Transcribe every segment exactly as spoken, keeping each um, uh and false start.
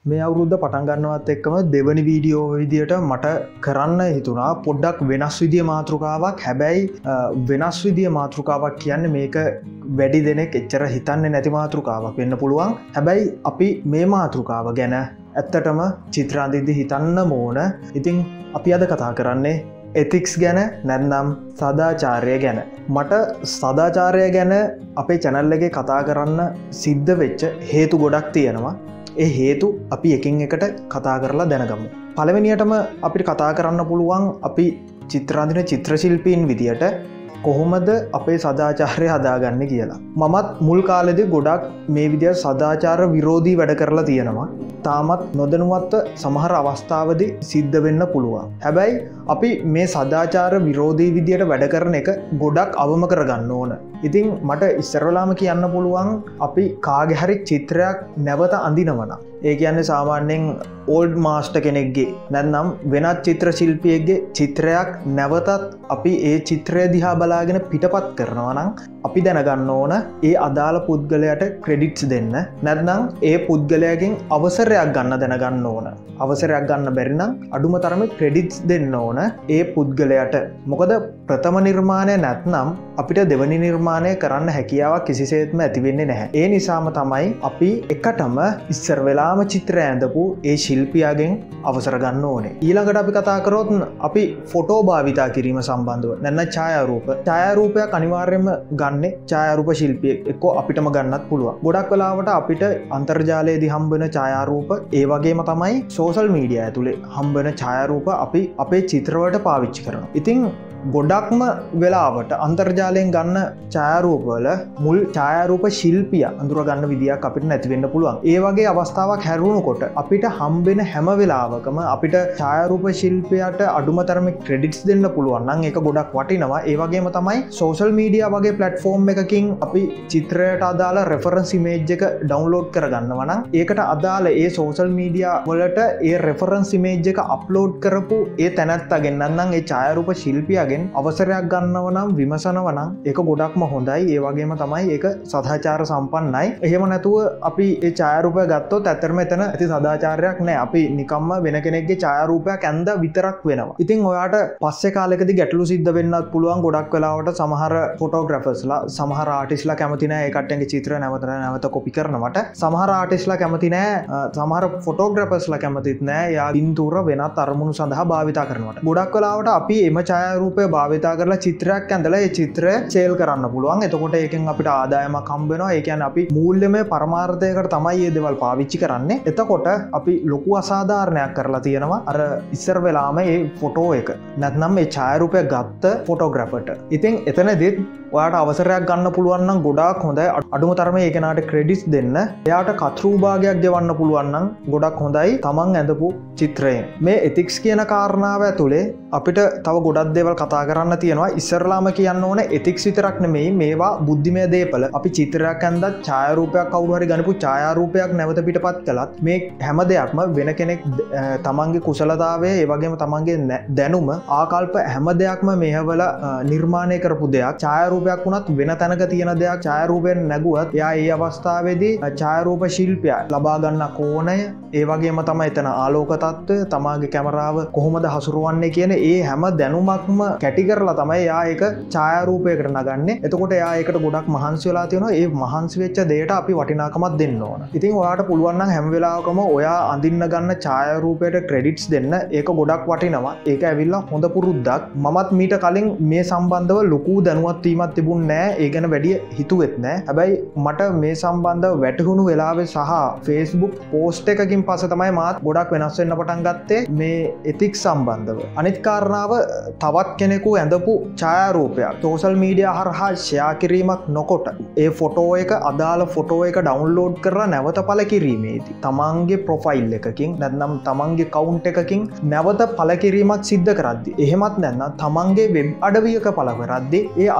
මේ අවුරුද්ද පටන් ගන්නවත් එක්කම දෙවනි වීඩියෝ විදියට මට කරන්න හිතුණා පොඩ්ඩක් වෙනස් විදිය මාතෘකාවක්. හැබැයි වෙනස් විදිය මාතෘකාවක් කියන්නේ මේක වැඩි දෙනෙක් එච්චර හිතන්නේ නැති මාතෘකාවක් වෙන්න පුළුවන්. හැබැයි අපි මේ මාතෘකාව ගැන ඇත්තටම චිත්‍රාන්දිද්දි හිතන්න ඕන. ඉතින් අපි අද කතා කරන්නේ එතික්ස් ගැන නැත්නම් සදාචාරය ගැන. මට සදාචාරය ගැන අපේ channel එකේ කතා කරන්න සිද්ධ වෙච්ච හේතු ගොඩක් තියෙනවා. ඒ හේතු අපි එකින් එකට කතා කරලා දැනගමු. පළවෙනියටම අපිට කතා කරන්න පුළුවන් අපි චිත්‍රාන්දින චිත්‍රශිල්පීන් විදියට කොහොමද අපේ සදාචාරය හදාගන්නේ කියලා. මමත් මුල් කාලෙදී ගොඩක් මේ විදියට සදාචාර විරෝධී වැඩ කරලා තියෙනවා. තාමත් නොදැනුවත්ව සමහර අවස්ථාවදී සිද්ධ වෙන්න පුළුවන්. හැබැයි අපි මේ සදාචාර විරෝධී විදියට වැඩ කරන එක ගොඩක් අවම කරගන්න ඕන. ඉතින් මට ඉස්සරලාම කියන්න පුළුවන් අපි කාගේ හරි චිත්‍රයක් නැවත අඳිනවනම්. ඒ කියන්නේ සාමාන්‍යයෙන් ඕල්ඩ් මාස්ටර් කෙනෙක්ගේ නැත්නම් වෙනත් චිත්‍ර ශිල්පියෙක්ගේ චිත්‍රයක් නැවතත් අපි ඒ චිත්‍රය දිහා බලාගෙන පිටපත් කරනවා නම් අපි දැනගන්න ඕන ඒ අදාළ පුද්ගලයාට ක්‍රෙඩිට්ස් දෙන්න. නැත්නම් ඒ පුද්ගලයාගෙන් අවසරයක් ගන්න දැනගන්න ඕන. අවසරයක් ගන්න බැරි නම් අඩුම තරමේ ක්‍රෙඩිට්ස් දෙන්න ඕන ඒ පුද්ගලයාට. මොකද ප්‍රථම නිර්මාණය නැත්නම් අපිට දෙවනි නිර්මාණය කරන්න හැකියාවක් කිසිසේත්ම ඇති වෙන්නේ නැහැ. ඒ නිසාම තමයි අපි එකටම ඉස්සර වෙලාම චිත්‍රය ඇඳපු ඒ ශිල්පියාගෙන් අවසර ගන්න ඕනේ. ඊළඟට අපි කතා කරොත් අපි ෆොටෝ භාවිතා කිරීම සම්බන්ධව නැත්නම් ඡායාරූප. ඡායාරූපයක් අනිවාර්යයෙන්ම ගන්න ඡායාරූප ශිල්පියෙක් එක්ක අපිටම ගන්නත් පුළුවන්. ගොඩක් වෙලාවට අපිට අන්තර්ජාලයේදී හම්බ වෙන ඡායාරූප ඒ වගේම තමයි සෝෂල් මීඩියා ඇතුලේ හම්බ වෙන ඡායාරූප අපි අපේ චිත්‍රවලට පාවිච්චි කරනවා. ඉතින් ගොඩක්ම වෙලාවට අන්තර්ජාලයෙන් ගන්න ඡායාරූපවල මුල් ඡායාරූප ශිල්පියා අඳුරගන්න විදියක් අපිට නැති වෙන්න පුළුවන්. ඒ වගේ අවස්ථාවක් හැරුණකොට අපිට හම්බෙන හැම වෙලාවකම අපිට ඡායාරූප ශිල්පියාට අඩුම තරමේ ක්‍රෙඩිට්ස් දෙන්න පුළුවන් නම් ඒක ගොඩක් වටිනවා. ඒ වගේම තමයි සෝෂල් මීඩියා වගේ ප්ලැට්ෆෝම් එකකින් අපි චිත්‍රයට අදාළ රෙෆරන්ස් ඉමේජ් එක ඩවුන්ලෝඩ් කරගන්නවා නම් ඒකට අදාළ ඒ සෝෂල් මීඩියා වලට ඒ රෙෆරන්ස් ඉමේජ් එක අප්ලෝඩ් කරපු ඒ තැනැත්තාගෙන් නැත්නම් ඒ ඡායාරූප ශිල්පියා අවසරයක් ගන්නව නම් විමසනව නම් ඒක ගොඩක්ම හොඳයි. ඒ වගේම තමයි ඒක සදාචාර සම්පන්නයි. එහෙම නැතුව අපි ඒ ඡායාරූපය ගත්තොත් ඇත්තටම එතන ඇති සදාචාරයක් නැහැ. අපි නිකම්ම වෙන කෙනෙක්ගේ ඡායාරූපයක් ඇඳ විතරක් වෙනවා. ඉතින් ඔයාට පස්සේ කාලෙකදී ගැටලු සිද්ධ වෙන්නත් පුළුවන්. ගොඩක් වෙලාවට සමහර ෆොටෝග්‍රැෆර්ස්ලා සමහර ආටිස්ට්ලා කැමති නැහැ ඒ කට්ටියන්ගේ චිත්‍ර නැවත නැවත කොපි කරනවට. සමහර ආටිස්ට්ලා කැමති නැහැ සමහර ෆොටෝග්‍රැෆර්ස්ලා කැමතිත් නැහැ යා පින්තූර වෙනත් අරමුණු සඳහා භාවිතා කරනවට. ගොඩක් වෙලාවට අපි එම ඡායාරූප භාවිතා කරලා චිත්‍රයක් ඇඳලා ඒ චිත්‍රය සේල් කරන්න පුළුවන්. එතකොට ඒකෙන් අපිට ආදායමක් හම්බ වෙනවා. ඒ කියන්නේ අපි මූල්‍යමය පරමාර්ථයකට තමයි මේ දේවල් පාවිච්චි කරන්නේ. එතකොට අපි ලොකු අසාධාරණයක් කරලා තියෙනවා. අර ඉස්සර වෙලාම මේ ෆොටෝ එක නැත්නම් මේ ඡායාරූපය ගත්ත ෆොටෝග්‍රැෆර්ට. ඉතින් එතනදිත් ඔයාට අවසරයක් ගන්න පුළුවන් නම් ගොඩාක් හොඳයි. අඩුම තරමේ ඒ කෙනාට ක්‍රෙඩිට්ස් දෙන්න. එයාට කතරු භාගයක් ගෙවන්න පුළුවන් නම් ගොඩක් හොඳයි. තමන් ඇඳපු චිත්‍රයෙන්. මේ එතික්ස් කියන කාරණාව ඇතුලේ අපිට තව ගොඩක් දේවල් කතා කරන්න තියෙනවා. ඉස්සරලාම කියන්න ඕන එතික්ස් විතරක් නෙමෙයි මේවා බුද්ධිමය දේපල. අපි චිත්‍රයක් ඇඳලා ඡායාරූපයක් කවුරු හරි ගනිපු ඡායාරූපයක් නැවත පිටපත් කළත් මේ හැම දෙයක්ම වෙන කෙනෙක් තමන්ගේ කුසලතාවය ඒ වගේම තමන්ගේ දැනුම ආකල්ප හැම දෙයක්ම මෙහෙवला නිර්මාණය කරපු දෙයක්. ඡායාරූපයක් වුණත් වෙන තැනක තියෙන දෙයක් ඡායාරූපයෙන් නැගුවත් එයා ඒ අවස්ථාවේදී ඡායාරූප ශිල්පියා ලබා ගන්න කෝණය ඒ වගේම තමයි එතන ආලෝක තත්ත්වය තමාගේ කැමරාව කොහොමද හසුරුවන්නේ කියන ඒ හැම දැනුමක්ම කැටි කරලා තමයි එයා ඒක ඡායාරූපයකට නගන්නේ. එතකොට එයා ඒකට ගොඩක් මහන්සි වෙලා තියෙනවා. ඒ මහන්සි වෙච්ච දෙයට අපි වටිනාකමක් දෙන්න ඕන. ඉතින් ඔයාට පුළුවන් නම් හැම වෙලාවකම ඔයා අඳින්න ගන්න ඡායාරූපයට ක්‍රෙඩිට්ස් දෙන්න. ඒක ගොඩක් වටිනවා. ඒක ඇවිල්ලා හොඳ පුරුද්දක්. මමත් මීට කලින් මේ සම්බන්ධව ලොකු දැනුවත් වීමක් තිබුණ නෑ. ඒ ගැන වැඩි හිතුවෙත් නෑ. හැබැයි මට මේ සම්බන්ධව වැටහුණු වෙලාවේ සහ Facebook පෝස්ට් එකකින් පස්සේ තමයි මාත් ගොඩක් වෙනස් වෙන්න පටන් ගත්තේ මේ එතික්ස් සම්බන්ධව. අනිත් කාරණාව තවත් කෙනෙකු ඇඳපු ඡායාරූපයක් සෝෂල් මීඩියා හරහා ෂෙයා කිරීමක් නොකොට ඒ ෆොටෝ එක අදාළ ෆොටෝ එක ඩවුන්ලෝඩ් කරලා නැවත පළ කිරීමේදී තමන්ගේ ප්‍රොෆයිල් එකකින් නැත්නම් තමන්ගේ account එකකින් නැවත පළ කිරීමක් සිද්ධ කරද්දී එහෙමත් නැත්නම් තමන්ගේ වෙබ් අඩවියක පළ කරද්දී ඒ අදාළ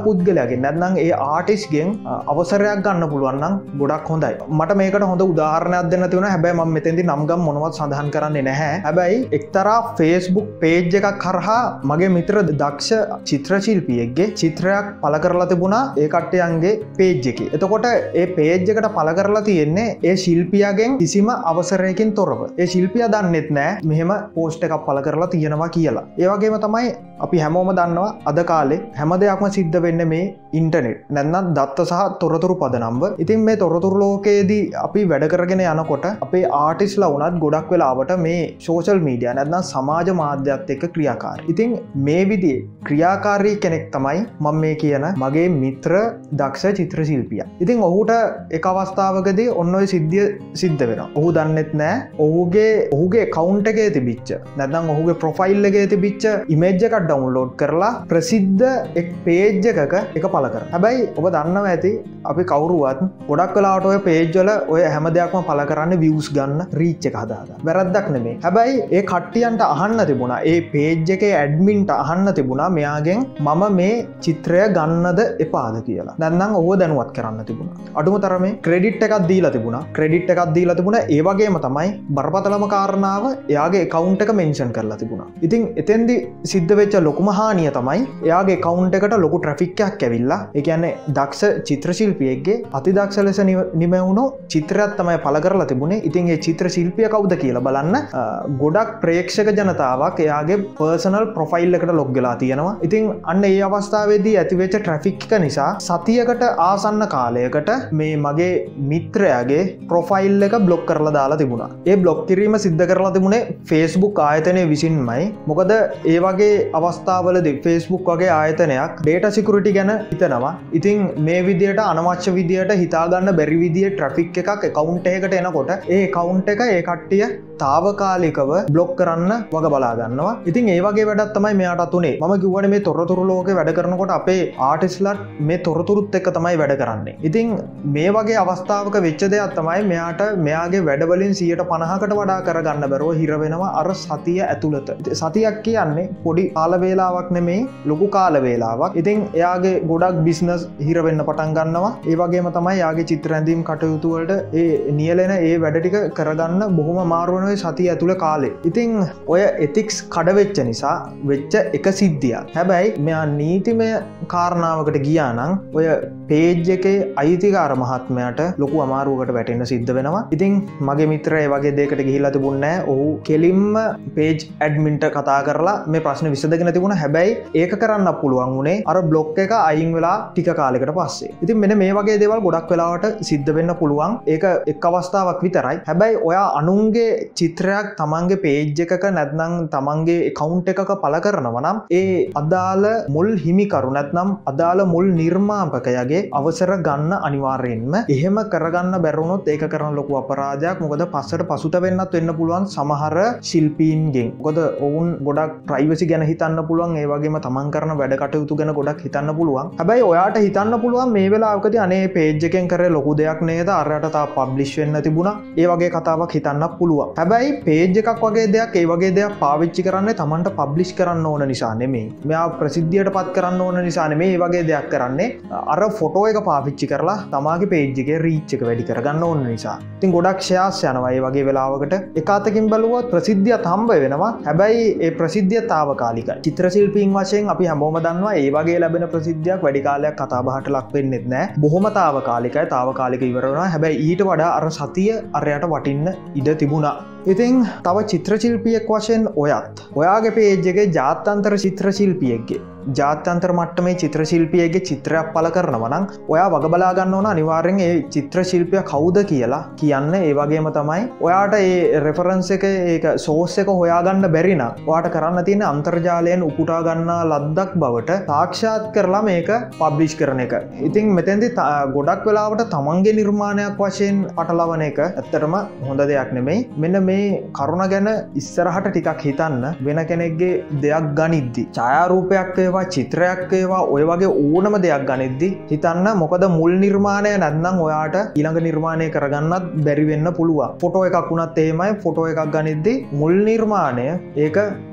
පුද්ගලයාගෙන් නැත්නම් ඒ ආටිස්ට්ගෙන් අවසරයක් ගන්න පුළුවන් නම් ගොඩක් හොඳයි. මට මේකට හොඳ උදාහරණයක් දෙන්න තියෙනවා. හැබැයි මම මෙතෙන්දී නම් ගම් මොනවත් සඳහන් කරන්නේ නැහැ. හැබැයි එක්තරා Facebook page එකක් කරහා මගේ මිත්‍ර දක්ෂ චිත්‍ර ශිල්පියෙක්ගේ චිත්‍රයක් පළ කරලා තිබුණා ඒ කට්ටියන්ගේ page එකේ. එතකොට ඒ page එකට පළ කරලා තියෙන්නේ ඒ ශිල්පියාගෙන් කිසිම අවසරයකින් තොරව. ඒ ශිල්පියා දන්නෙත් නැහැ මෙහෙම post එකක් පළ කරලා තියෙනවා කියලා. ඒ වගේම තමයි අපි හැමෝම දන්නවා අද කාලේ හැම දෙයක්ම සිද්ධ වෙන්නේ මේ ඉන්ටර්නෙට් නැත්නම් දත්ත සහ තොරතුරු පදනම්ව. ඉතින් මේ තොරතුරු ලෝකයේදී අපි වැඩ කරගෙන යනකොට අපේ ආටිස්ලා වුණත් ගොඩක් වෙලාවට මේ සෝෂල් මීඩියා නැත්නම් සමාජ මාධ්‍යත් එක්ක ක්‍රියාකාරී. ඉතින් මේ විදිහේ ක්‍රියාකාරී කෙනෙක් තමයි මම මේ කියන මගේ මිත්‍ර දක්ෂ චිත්‍ර ශිල්පියා. ඉතින් ඔහුට එක අවස්ථාවකදී ඔන්න ඔය සිද්ධිය සිද්ධ වෙනවා. ඔහු දන්නෙත් නැහැ ඔහුගේ ඔහුගේ account එකේ තිබිච්ච නැත්නම් ඔහුගේ profile එකේ තිබිච්ච image එකක් download කරලා ප්‍රසිද්ධ එක් page එකක එක පළ කරා. හැබැයි ඔබ දන්නවා ඇති අපි කවුරුවත් ගොඩක් වෙලාවට ඔය page වල ඔය හැම දෙයක්ම පළ කරන්නේ views ගන්න reach එක හදාගන්න. වැරද්දක් නෙමෙයි. හැබැයි ඒ කට්ටියන්ට අහන්න තිබුණා ඒ page එකේ adminට අහන්න තිබුණා මෙයාගෙන් මම මේ චිත්‍රය ගන්නද එපාද කියලා. නැත්නම් ඔහුව දැනුවත් කරන්න තිබුණා. අඩුම තරමේ ක්‍රෙඩිට් එකක් දීලා තිබුණා. ක්‍රෙඩිට් එකක් දීලා තිබුණා. ඒ වගේම තමයි බරපතලම කාරණාව එයාගේ account එක mention කරලා තිබුණා. ඉතින් එතෙන්දි සිද්ධ වෙච්ච ලොකුම හානිය තමයි එයාගේ account එකට ලොකු traffic එකක් ඇවිල්ලා ඒ කියන්නේ දක්ෂ චිත්‍ර ශිල්පියෙක්ගේ අතිදක්ෂ ලෙස නිමවුණු චිත්‍රයක් තමයි පළ කරලා තිබුණේ. ඉතින් ඒ චිත්‍ර ශිල්පියා කවුද කියලා බලන්න ගොඩක් ප්‍රේක්ෂක ජනතාවක් එයාගේ personal profile එකට log වෙලා තියෙනවා. ඉතින් අන්න ඒ අවස්ථාවේදී ඇතිවෙච්ච traffic එක නිසා සතියකට ආසන්න කාලයකට මේ මගේ මිත්‍රයාගේ profile එක block කරලා දාලා තිබුණා. ඒ block කිරීම සිද්ධ කරලා තිබුණේ Facebook ආයතනය විසින්මයි. මොකද ඒ වගේ අවස්ථාවලදී Facebook වගේ ආයතනයක් data security ගැන හිතනවා. ඉතින් මේ විදියට අනවශ්‍ය විදියට හිතාගන්න බැරි විදියට traffic එකක් account එකකට එනකොට ඒ account එක ඒ කට්ටිය තාවකාලිකව block කරන්න වග බලා ගන්නවා. ඉතින් ඒ වගේ වැඩක් තමයි මෙයාටත් උනේ. මම කිව්වනේ මේ තොරතුරු ලෝකේ වැඩ කරනකොට අපේ ආටිස්ට්ලාට මේ තොරතුරුත් එක්ක තමයි වැඩ කරන්නේ. ඉතින් මේ වගේ අවස්ථාවක වෙච්ච දෙයක් තමයි මෙයාට මෙයාගේ වැඩවලින් සියයට පනහකට වඩා කරගන්න බැරුව හිර වෙනවා අර සතිය ඇතුළත. සතියක් කියන්නේ පොඩි කාල වේලාවක් නෙමෙයි ලොකු කාල වේලාවක්. ඉතින් එයාගේ ගොඩක් බිස්නස් හිර වෙන්න පටන් ගන්නවා. ඒ වගේම තමයි එයාගේ චිත්‍ර ඇඳීම් කටයුතු වලට ඒ නියැලෙන ඒ වැඩ ටික කරගන්න බොහොම අමාරු වෙන සතිය ඇතුළ කාලේ. ඉතින් ඔය ethics කඩ වෙච්ච නිසා වෙච්ච එක සිද්ධියක්. හැබැයි මෙයා නීතිමය කාරණාවකට ගියා නම් ඔය page එකේ අයිතිකාර මහත්මයාට ලොකු අමාරුවකට වැටෙන්න සිද්ධ වෙනවා. ඉතින් මගේ මිත්‍රයා ඒ වගේ දෙයකට ගිහිල්ලා තිබුණේ නැහැ. ඔහු කෙලින්ම page adminට කතා කරලා මේ ප්‍රශ්නේ විසඳගෙන තිබුණා. හැබැයි ඒක කරන්න පුළුවන් උනේ අර block එක අයින් වෙලා ටික කාලයකට පස්සේ. ඉතින් මෙන්න මේ වගේ දේවල් ගොඩක් වෙලාවට සිද්ධ වෙන්න පුළුවන්. ඒක එක් අවස්ථාවක් විතරයි. හැබැයි ඔයා අනුන්ගේ චිත්‍රයක් තමන්ගේ page එකක නැත්නම් තමන්ගේ account එකක පළ කරනවා නම් ඒ අදාළ මුල් හිමිකරු නැත්නම් අදාළ මුල් නිර්මාපකයාගේ අවසර ගන්න අනිවාර්යෙන්ම. එහෙම කරගන්න බැරුණොත් ඒක කරන ලොකු අපරාධයක්. මොකද පස්සට පසුත වෙන්නත් වෙන්න පුළුවන් සමහර ශිල්පීන්ගෙන්. මොකද ඔවුන් ගොඩක් ප්‍රයිවසි ගැන හිතන්න පුළුවන්. ඒ වගේම තමන් කරන වැඩ කටයුතු ගැන ගොඩක් හිතන්න පුළුවන්. හැබැයි ඔයාට හිතන්න පුළුවන් මේ වෙලාවකදී අනේ page එකෙන් කරේ ලොකු දෙයක් නේද අරයට තා publish වෙන්න තිබුණා. ඒ වගේ කතාවක් හිතන්න පුළුවන්. හැබැයි page එකක් වගේ දෙයක් ඒ වගේ දෙයක් පාවිච්චි කරන්නේ තමන්ට publish කරන්න ඕන නිසා නෙමෙයි. මෙයා ප්‍රසිද්ධියට පත් කරන්න ඕන නිසා නෙමෙයි මේ වගේ දෙයක් කරන්නේ. අර ෆොටෝ එක පාවිච්චි කරලා තමාගේ page එකේ reach එක වැඩි කරගන්න ඕන නිසා. ඉතින් ගොඩක් shares යනවා මේ වගේ වෙලාවකට. එක අතකින් බලුවොත් ප්‍රසිද්ධියත් හම්බ වෙනවා. හැබැයි ඒ ප්‍රසිද්ධිය తాවකාලිකයි. චිත්‍ර ශිල්පීන් වශයෙන් අපි හැමෝම දන්නවා මේ වගේ ලැබෙන ප්‍රසිද්ධියක් වැඩි කාලයක් කතා බහට ලක් වෙන්නේ නැහැ. බොහොම తాවකාලිකයි. తాවකාලික ඉවර වෙනවා. හැබැයි ඊට වඩා අර සතිය අරයට වටින්න ඉඩ තිබුණා. ඉතින් තව චිත්‍ර ශිල්පියෙක් වශයෙන් ඔයත් ඔයාගේ page එකේ ජාත්‍යන්තර චිත්‍ර ශිල්පියෙක්ගේ ජාත්‍යන්තර මට්ටමේ චිත්‍ර ශිල්පියෙක්ගේ චිත්‍රයක් පළ කරනවා නම් ඔයා වග බලා ගන්න ඕන අනිවාර්යෙන් ඒ චිත්‍ර ශිල්පියා කවුද කියලා කියන්න. ඒ වගේම තමයි ඔයාට ඒ රෙෆරන්ස් එක ඒක සෝස් එක හොයාගන්න බැරි නම් ඔයාට කරන්න තියෙන අන්තර්ජාලයෙන් උපුටා ගන්නා ලද්දක් බවට සාක්ෂාත් කරලා මේක පබ්ලිෂ් කරන එක. ඉතින් මෙතෙන්දී ගොඩක් වෙලාවට තමන්ගේ නිර්මාණයක් වශයෙන් පටලවන එක ඇත්තටම හොඳ දෙයක් නෙමෙයි. මෙන්න මේ කරුණ ගැන ඉස්සරහට ටිකක් හිතන්න. වෙන කෙනෙක්ගේ දෙයක් ගනිද්දි ඡායාරූපයක් වේවා චිත්‍රයක් වේවා ඔය වගේ ඕනම දෙයක් ගනිද්දි හිතන්න. මොකද මුල් නිර්මාණය නැත්නම් ඔයාට ඊළඟ නිර්මාණය කරගන්නත් බැරි වෙන්න පුළුවන්. ෆොටෝ එකක් වුණත් එහෙමයි. ෆොටෝ එකක් ගනිද්දි මුල් නිර්මාණය ඒක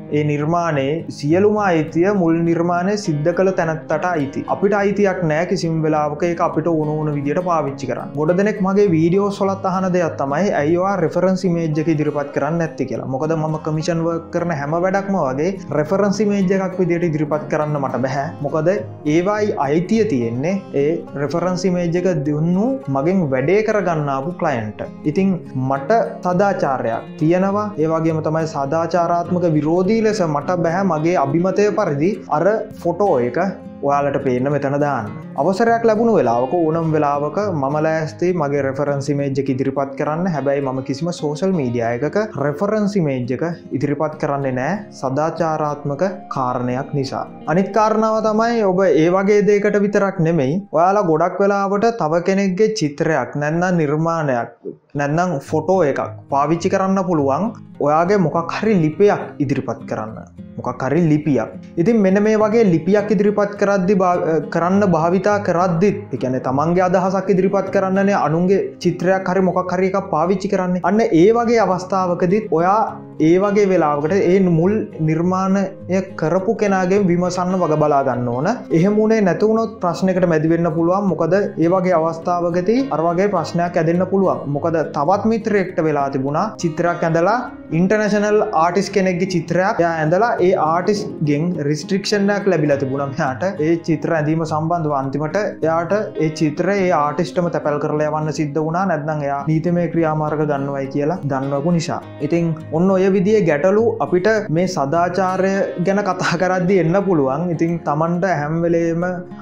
ඒ නිර්මාණයේ සියලුම අයිතිය මුල් නිර්මාණය සිද්ධ කළ තැනත්තට අයිති. අපිට අයිතියක් නෑ කිසිම වෙලාවක ඒක අපිට ඕන ඕන විදියට පාවිච්චි කරන්න. ගොඩ දෙනෙක් මගේ වීඩියෝස් වලත් අහන දෙයක් තමයි ඇයි ඔයා රෙෆරන්ස් ඉමේජ් එක ඉදිරිපත් කරන්නේ නැත්තේ කියලා. මොකද මම කමිෂන් වර්ක් කරන හැම වැඩක්ම වගේ රෙෆරන්ස් ඉමේජ් එකක් විදියට ඉදිරිපත් කරන්න මට බෑ. මොකද ඒවයි අයිතිය තියෙන්නේ ඒ රෙෆරන්ස් ඉමේජ් එක දුන්නු මගෙන් වැඩේ කරගන්න ආපු ක්ලයන්ට්. ඉතින් මට සදාචාරයක් තියෙනවා. ඒ වගේම තමයි සදාචාරාත්මක විරෝධී ලෙස මට බෑ මගේ අභිමතය පරිදි අර ෆොටෝ එක ඔයාලට පේන්න මෙතන දාන්න. අවසරයක් ලැබුණු වෙලාවක ඕනම් වෙලාවක මම ලෑස්ති මගේ රෙෆරන්ස් ඉමේජ් එක ඉදිරිපත් කරන්න. හැබැයි මම කිසිම සෝෂල් මීඩියා එකක රෙෆරන්ස් ඉමේජ් එක ඉදිරිපත් කරන්නේ නෑ සදාචාරාත්මක කාරණයක් නිසා. අනිත් කාරණාව තමයි ඔබ ඒ වගේ දෙයකට විතරක් නෙමෙයි ඔයාලා ගොඩක් වෙලාවට තව කෙනෙක්ගේ චිත්‍රයක් නැත්නම් නිර්මාණයක් නැත්නම් ෆොටෝ එකක් පාවිච්චි කරන්න පුළුවන් ඔයාගේ මොකක් හරි ලිපියක් ඉදිරිපත් කරන්න. මොකක් හරි ලිපියක්. ඉතින් මෙන්න මේ වගේ ලිපියක් ඉදිරිපත් කරද්දි කරන්න භාවිතා කරද්දිත් ඒ කියන්නේ තමන්ගේ අදහසක් ඉදිරිපත් කරන්නනේ අනුන්ගේ චිත්‍රයක් හරි මොකක් හරි එකක් පාවිච්චි කරන්නේ. අන්න ඒ වගේ අවස්ථාවකදීත් ඔයා ඒ වගේ වෙලාවකට ඒ මුල් නිර්මාණය කරපු කෙනාගෙන් විමසන්න වග බලා ගන්න ඕන. එහෙම උනේ නැති වුණොත් ප්‍රශ්නයකට මැදි වෙන්න පුළුවන්. මොකද ඒ වගේ අවස්ථාවකදී අර වගේ ප්‍රශ්නයක් ඇදෙන්න පුළුවන්. මොකද තවත් මිත්‍රයෙක්ට වෙලා තිබුණා චිත්‍රයක් ඇඳලා ඉන්ටර්නැෂනල් ආටිස්ට් කෙනෙක්ගේ චිත්‍රයක් එයා ඇඳලා ඒ ආටිස්ට් ගෙන් රිස්ට්‍රික්ෂන් එකක් ලැබිලා තිබුණා. මෙයාට ඒ චිත්‍ර ඇඳීම සම්බන්ධව අන්තිමට එයාට ඒ චිත්‍රය ඒ ආටිස්ට්ම තැපැල් කරලා යවන්න සිද්ධ වුණා. නැත්නම් එයා නීතිමය ක්‍රියාමාර්ග ගන්නවයි කියලා දන්වපු නිසා. ඉතින් ඔන්න ඔය විදිහේ ගැටලු අපිට මේ සදාචාරය ගැන කතා කරද්දී එන්න පුළුවන්. ඉතින් Tamanට හැම වෙලේම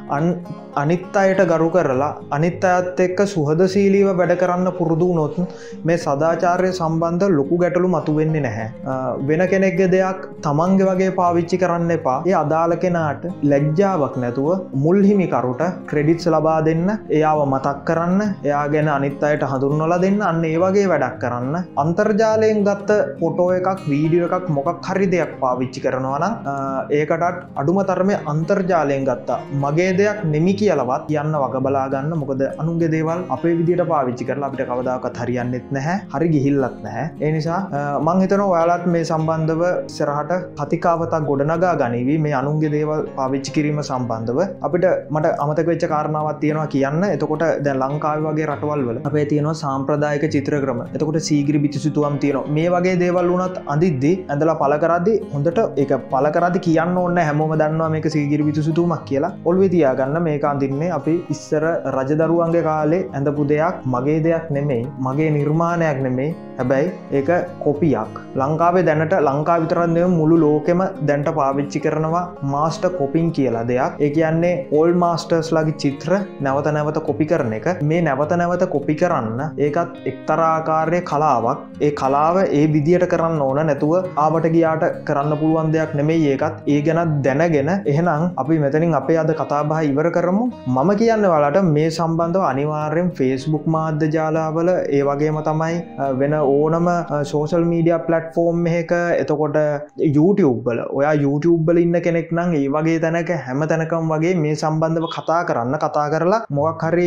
අනිත් අයට ගරු කරලා අනිත් අයත් එක්ක සුහදශීලීව වැඩ කරන්න පුරුදු වුණොත් මේ සදාචාරය සම්බන්ධ ලොකු ගැටලු මතුවෙන්නේ නැහැ. වෙන කෙනෙක්ගේ දෙයක් තමන්ගේ වගේ පාවිච්චි කරන්න එපා. ඒ අදාළ කෙනාට ලැජ්ජාවක් නැතුව මුල් හිමිකරුට ක්‍රෙඩිට්ස් ලබා දෙන්න, එයාව මතක් කරන්න, එයා ගැන අනිත් අයට හඳුන්වලා දෙන්න, අන්න ඒ වගේ වැඩක් කරන්න. අන්තර්ජාලයෙන් ගත්ත ෆොටෝ එකක්, වීඩියෝ එකක් මොකක් හරි දෙයක් පාවිච්චි කරනවා නම් ඒකටත් අඩුම තරමේ අන්තර්ජාලයෙන් ගත්තා මගේ දෙයක් නෙමි කියලාවත් යන්න වග බලා ගන්න. මොකද අනුන්ගේ දේවල් අපේ විදියට පාවිච්චි කරලා අපිට කවදාකවත් හරියන්නේත් නැහැ, හරි ගිහිල්ලත් නැහැ. ඒ නිසා මං හිතනවා ඔයාලත් මේ සම්බන්ධව ඉස්සරහට කතිකාවතක් ගොඩනගා ගනිවි මේ අනුන්ගේ දේවල් පාවිච්චි කිරීම සම්බන්ධව. අපිට මට අමතක වෙච්ච කාරණාවක් තියෙනවා කියන්න. එතකොට දැන් ලංකාවේ වගේ රටවල් වල අපේ තියෙනවා සාම්ප්‍රදායික චිත්‍ර ක්‍රම. එතකොට සීගිරි බිතුසිතුවම් තියෙනවා. මේ වගේ දේවල් වුණත් අඳිද්දි ඇඳලා පළ කරද්දි හොඳට ඒක පළ කරද්දි කියන්න ඕනේ හැමෝම දන්නවා මේක සීගිරි බිතුසිතුවමක් කියලා. ඔළුවේ තියාගන්න මේක අඳින්නේ අපි ඉස්සර රජදරුවන්ගේ කාලේ ඇඳපු දෙයක්, මගේ දෙයක් නෙමෙයි, මගේ නිර්මාණයක් නෙමෙයි. හැබැයි ඒක කොපියක්. ලංකාවේ දැනට ලංකාව විතරක් නෙවෙයි මුළු ලෝකෙම දැනට පාවිච්චි කරනවා මාස්ටර් කොපින් කියලා දෙයක්. ඒ කියන්නේ ඕල්ඩ් මාස්ටර්ස්ලාගේ චිත්‍ර නැවත නැවත කොපි කරන එක. මේ නැවත නැවත කොපි කරන්න ඒකත් එක්තරා ආකාරයේ කලාවක්. ඒ කලාව ඒ විදියට කරන්න ඕන නැතුව ආවට ගියාට කරන්න පුළුවන් දෙයක් නෙමෙයි ඒකත්. ඒ ගැන දැනගෙන එහෙනම් අපි මෙතනින් අපේ අද කතා බහ ඉවර කරමු. මම කියන්නේ ඔයාලට මේ සම්බන්ධව අනිවාර්යෙන් Facebook මාධ්‍ය ජාලාවල ඒ වගේම තමයි වෙන ඕනම සෝෂල් මීඩියා ප්ලැට්ෆෝම් එකක එතකොට YouTube වල ඔයා YouTube වල ඉන්න කෙනෙක් නම් ඒ වගේ තැනක හැම තැනකම වගේ මේ සම්බන්ධව කතා කරන්න කතා කරලා මොකක් හරි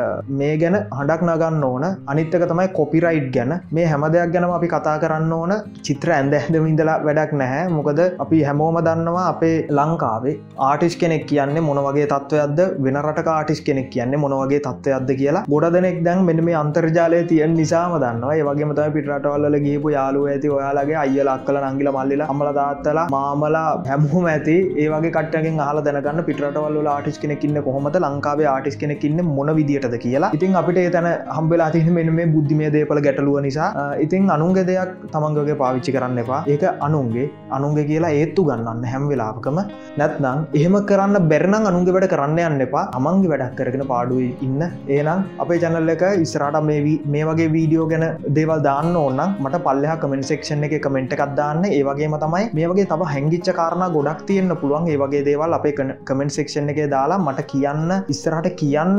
මේ ගැන හඬක් නගන්න ඕන. අනිත් එක තමයි කොපිරයිට් ගැන. මේ හැම දෙයක් ගැනම අපි කතා කරන්න ඕන. චිත්‍ර ඇඳ ඇඳම ඉඳලා වැඩක් නැහැ. මොකද අපි හැමෝම දන්නවා අපේ ලංකාවේ ආටිස්ට් කෙනෙක් කියන්නේ මොන වගේ තත්ත්වයක්ද, වෙන රටක ආටිස්ට් කෙනෙක් කියන්නේ මොන වගේ තත්ත්වයක්ද කියලා ගොඩ දෙනෙක් දැන් මෙන්න මේ අන්තර්ජාලය තියෙන නිසාම දන්නවා. ඒ වගේම තමයි පිට රටවල් වල ගිහපු යාළුවෝ ඇති, ඔයාලගේ අයියලා අක්කලා නංගිලා මල්ලිලා අම්මලා තාත්තලා මාමලා හැමෝම ඇති. ඒ වගේ කට්ටියකින් අහලා දැනගන්න පිට රටවල් වල ආටිස්ට් කෙනෙක් ඉන්නේ කොහොමද, ලංකාවේ ආටිස්ට් කෙනෙක් ඉන්නේ මොන විදියටද කියලා. ඉතින් අපිට ඒ තැන හම්බෙලා තියෙන මෙන්න මේ බුද්ධිමය දේපල ගැටලුව නිසා ඉතින් අනුන්ගේ දෙයක් තමන්ගේ වගේ පාවිච්චි කරන්න එපා. ඒක අනුන්ගේ අනුන්ගේ කියලා ඒත්තු ගන්නන්න හැම වෙලාවකම. නැත්නම් එහෙම කරන්න බැරි නම් අනුන්ගේ වැඩ කරන්න යන්න එපා. තමන්ගේ වැඩක් කරගෙන පාඩුවේ ඉන්න. එහෙනම් අපේ channel එක ඉස්සරහට මේ මේ වගේ වීඩියෝ ගැන දේවල් දාන්න ඕන නම් මට පල්ලෙහා comment section එකේ comment එකක් දාන්න. ඒ වගේම තමයි මේ වගේ තව හැංගිච්ච කාරණා ගොඩක් තියෙන්න පුළුවන්. ඒ වගේ දේවල් අපේ comment section එකේ දාලා මට කියන්න, ඉස්සරහට කියන්න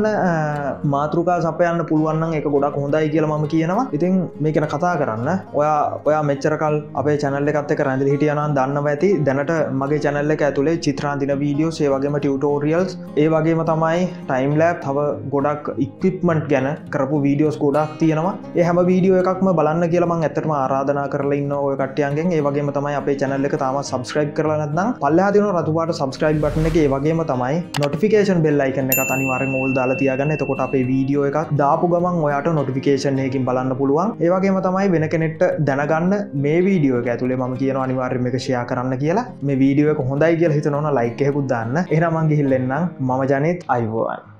මාතෘකා සපයන්න පුළුවන් නම් ඒක ගොඩක් හොඳයි කියලා මම කියනවා. ඉතින් මේක ගැන කතා කරන්න. ඔයා ඔයා මෙච්චර කල් අපේ channel එකත් එක්ක රැඳිලා හිටියා නම් දන්නවා ඇති. දැනට මගේ channel එක ඇතුලේ චිත්‍රාන්දින වීඩියෝස්, ඒ වගේම ටියුටෝරියල්ස්, ඒ වගේම තමයි ටයිම් ලැප්, තව ගොඩක් ඉක්විප්මන්ට් ගැන කරපු වීඩියෝස් ගොඩක් තියෙනවා. ඒ හැම වීඩියෝ එකක්ම බලන්න කියලා මම ඇත්තටම ආරාධනා කරලා ඉන්නවා ඔය කට්ටියන්ගෙන්. ඒ වගේම තමයි අපේ channel එක තාම subscribe කරලා නැත්නම් පල්ලෙහා තියෙන රතු පාට subscribe button එකේ ඒ වගේම තමයි notification bell icon එකත් අනිවාර්යෙන් all දාලා තියාගන්න. එතකොට අපේ වීඩියෝ එකක් දාපු ගමන් ඔයාට notification එකකින් බලන්න පුළුවන්. ඒ වගේම තමයි වෙන කෙනෙක්ට දැනගන්න මේ වීඩියෝ එක ඇතුලේ මම කියනවා අනිවාර්යෙන් මේක share කරන්න කියලා. මේ වීඩියෝ එක හොඳයි කියලා හිතනවනම් like එකකුත් දාන්න. එහෙනම් මං ගිහින් එන්නම්. මම ජනිත් අයුබෝවන්.